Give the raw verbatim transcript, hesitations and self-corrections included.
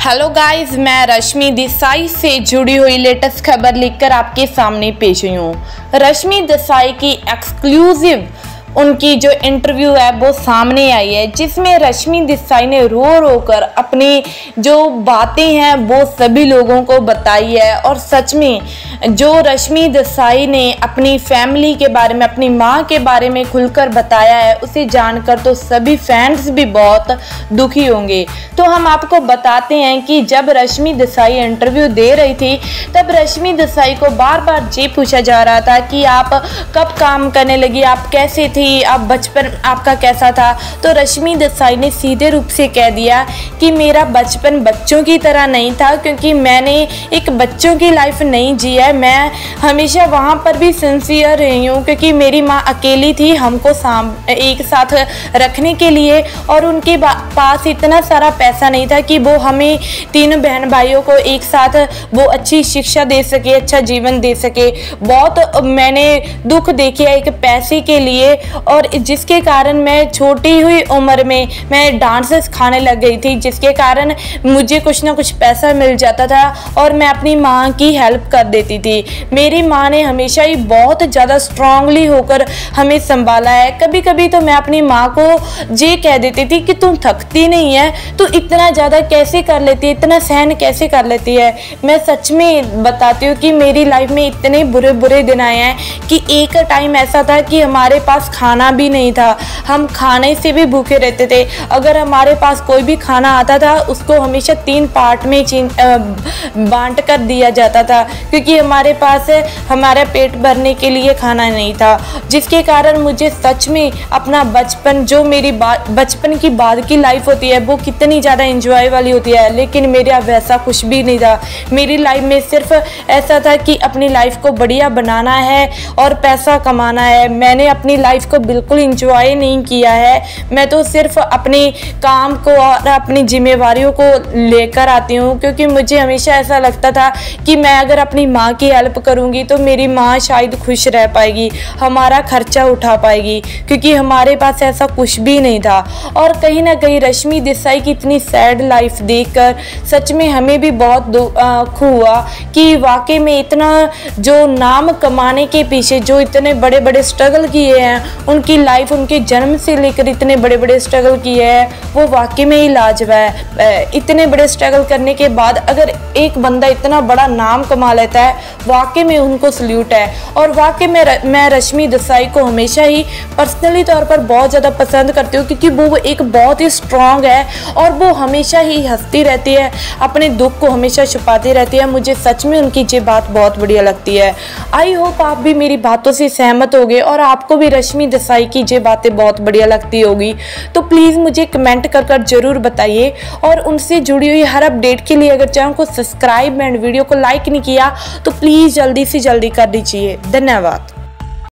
Hello guys, मैं रश्मि देसाई से जुड़ी हुई लेटेस्ट खबर लेकर आपके सामने पेश हुई हूँ। रश्मि देसाई की एक्सक्लूसिव उनकी जो इंटरव्यू है वो सामने आई है, जिसमें रश्मि देसाई ने रो रो कर अपनी जो बातें हैं वो सभी लोगों को बताई है। और सच में जो रश्मि देसाई ने अपनी फैमिली के बारे में, अपनी माँ के बारे में खुलकर बताया है, उसे जानकर तो सभी फैंस भी बहुत दुखी होंगे। तो हम आपको बताते हैं कि जब रश्मि देसाई इंटरव्यू दे रही थी तब रश्मि देसाई को बार बार ये पूछा जा रहा था कि आप कब काम करने लगी, आप कैसे थी, आप बचपन आपका कैसा था। तो रश्मि देसाई ने सीधे रूप से कह दिया कि मेरा बचपन बच्चों की तरह नहीं था, क्योंकि मैंने एक बच्चों की लाइफ नहीं जी है। मैं हमेशा वहाँ पर भी सिंसियर रही हूँ, क्योंकि मेरी माँ अकेली थी हमको साम एक साथ रखने के लिए, और उनके पास इतना सारा पैसा नहीं था कि वो हमें तीनों बहन भाइयों को एक साथ वो अच्छी शिक्षा दे सके, अच्छा जीवन दे सके। बहुत मैंने दुख देखे एक पैसे के लिए, और जिसके कारण मैं छोटी हुई उम्र में मैं डांस सिखाने लग गई थी, जिसके कारण मुझे कुछ ना कुछ पैसा मिल जाता था और मैं अपनी माँ की हेल्प कर देती थी। मेरी माँ ने हमेशा ही बहुत ज़्यादा स्ट्रांगली होकर हमें संभाला है। कभी कभी तो मैं अपनी माँ को ये कह देती थी कि तुम थकती नहीं है, तो इतना ज़्यादा कैसे कर लेती है, इतना सहन कैसे कर लेती है। मैं सच में बताती हूँ कि मेरी लाइफ में इतने बुरे बुरे दिन आए हैं कि एक टाइम ऐसा था कि हमारे पास खाना भी नहीं था, हम खाने से भी भूखे रहते थे। अगर हमारे पास कोई भी खाना आता था उसको हमेशा तीन पार्ट में बांट कर दिया जाता था, क्योंकि हमारे पास हमारा पेट भरने के लिए खाना नहीं था। जिसके कारण मुझे सच में अपना बचपन, जो मेरी बचपन की बाद की लाइफ होती है वो कितनी ज़्यादा एंजॉय वाली होती है, लेकिन मेरा वैसा कुछ भी नहीं था। मेरी लाइफ में सिर्फ ऐसा था कि अपनी लाइफ को बढ़िया बनाना है और पैसा कमाना है। मैंने अपनी लाइफ को बिल्कुल इंजॉय नहीं किया है। मैं तो सिर्फ अपने काम को और अपनी जिम्मेवारियों को लेकर आती हूँ, क्योंकि मुझे हमेशा ऐसा लगता था कि मैं अगर अपनी माँ की हेल्प करूँगी तो मेरी माँ शायद खुश रह पाएगी, हमारा खर्चा उठा पाएगी, क्योंकि हमारे पास ऐसा कुछ भी नहीं था। और कहीं ना कहीं रश्मि देसाई की इतनी सैड लाइफ देखकर सच में हमें भी बहुत दुख हुआ कि वाकई में इतना जो नाम कमाने के पीछे जो इतने बड़े बड़े स्ट्रगल किए हैं, उनकी लाइफ उनके जन्म से लेकर इतने बड़े बड़े स्ट्रगल किए हैं, वो वाकई में ही लाजवाब है। इतने बड़े स्ट्रगल करने के बाद अगर एक बंदा इतना बड़ा नाम कमा लेता है, वाकई में उनको सल्यूट है। और वाकई में र, मैं रश्मि देसाई को हमेशा ही पर्सनली तौर पर बहुत ज़्यादा पसंद करती हूँ, क्योंकि वो एक बहुत ही स्ट्रॉन्ग है और वो हमेशा ही हंसती रहती है, अपने दुख को हमेशा छुपाती रहती है। मुझे सच में उनकी ये बात बहुत बढ़िया लगती है। आई होप आप भी मेरी बातों से सहमत होगे और आपको भी रश्मि देसाई की ये बातें बहुत बढ़िया लगती होगी। तो प्लीज़ मुझे कमेंट कर कर जरूर बताइए, और उनसे जुड़ी हुई हर अपडेट के लिए अगर चैनल को सब्सक्राइब एंड वीडियो को लाइक नहीं किया तो प्लीज़ जल्दी से जल्दी कर दीजिए। धन्यवाद।